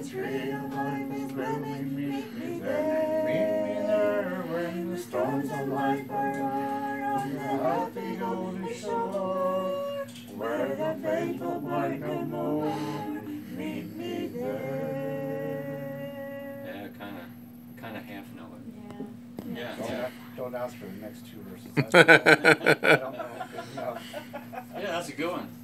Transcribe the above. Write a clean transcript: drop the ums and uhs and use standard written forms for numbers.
tree of life is blooming, meet me there. Meet me there when the storms of life are on the happy golden shore, where the faithful part no more. Meet me there. Yeah, kind of half know it. Yeah. Don't ask for the next two verses. I don't know. Good enough. Yeah, that's a good one.